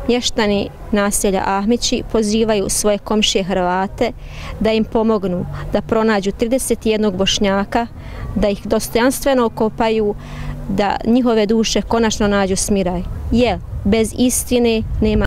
mještani naselja Ahmići pozivaju svoje komšije Hrvate da im pomognu da pronađu 31 Bošnjaka, da ih dostojanstveno okopaju, da njihove duše konačno nađu smiraj. Jer bez istine nema